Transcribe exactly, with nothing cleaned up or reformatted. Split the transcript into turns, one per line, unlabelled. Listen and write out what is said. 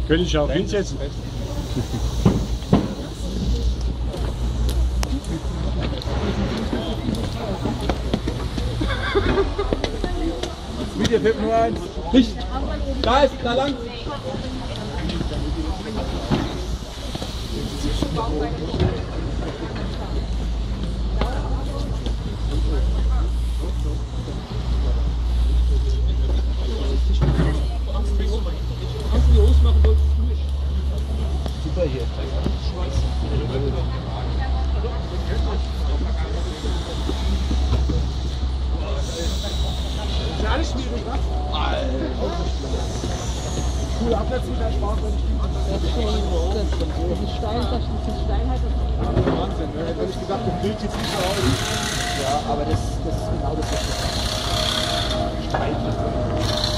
Könnte ich auch hinsetzen.
Mit dir fehlt nur eins. Nicht. Da ist, da lang. Super hier. Ist ja alles schwierig, was? Coole Ablässe mit der Sprache, wenn ich die das ist schon das Stein, das ist Stein halt das Wahnsinn, ne? Hätte ich gedacht, das Bild sieht nicht so aus. Ja, aber das, das ist genau das, was ich